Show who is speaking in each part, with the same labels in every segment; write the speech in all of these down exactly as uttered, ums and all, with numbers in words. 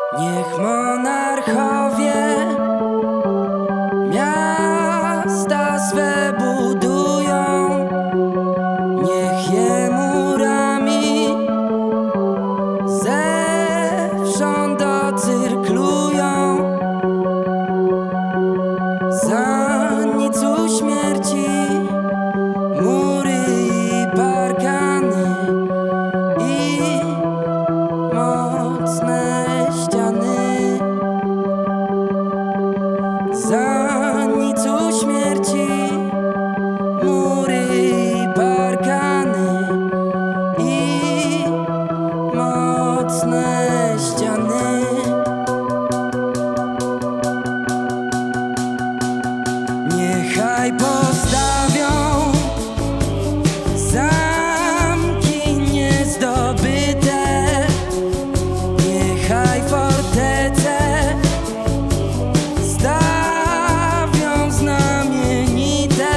Speaker 1: Niech monarchowie miasta swe budują, niech je murami zewsząd ocyrklują. Za nic u śmierci mury i parkany i mocne ściany. Za nic u śmierci mury i parkany i mocne ściany. Niechaj postawią zamki niezdobyte, niechaj fortece stawią znamienite.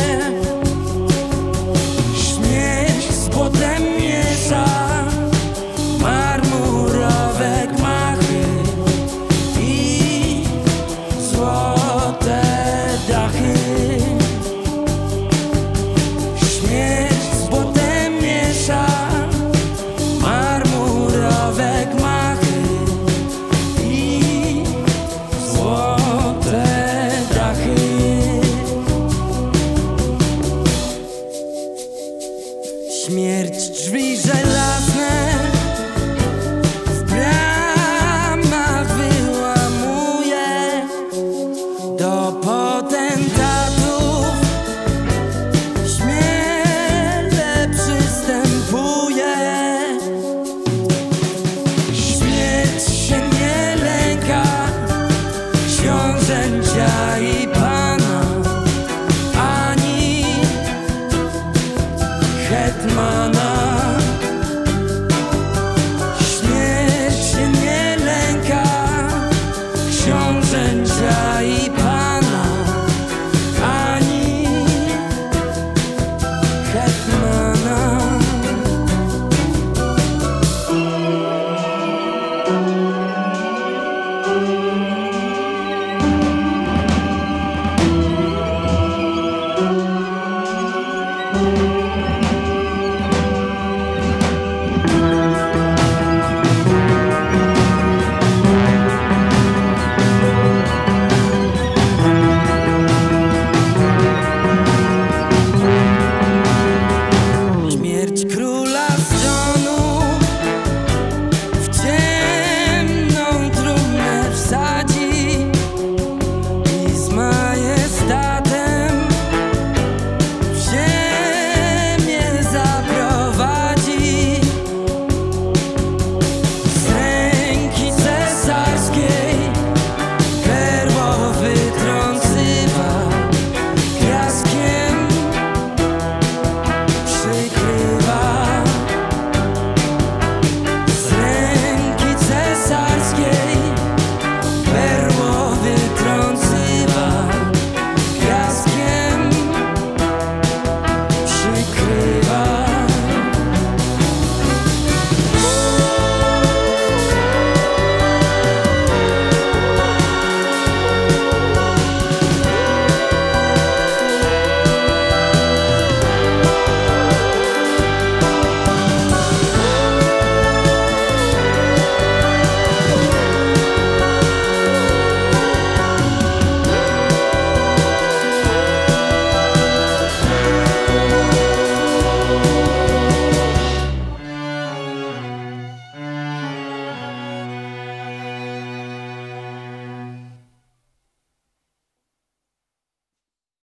Speaker 1: Śmierć z błotem miesza marmurowe gmachy i złote dachy. Śmierć z błotem miesza marmurowe gmachy i złote dachy. Śmierć drzwi żelazne w bramach wyłamuje, do potentatów śmiele przystępuje. Śmierć się nie lęka książęcia i pana, ani hetmana.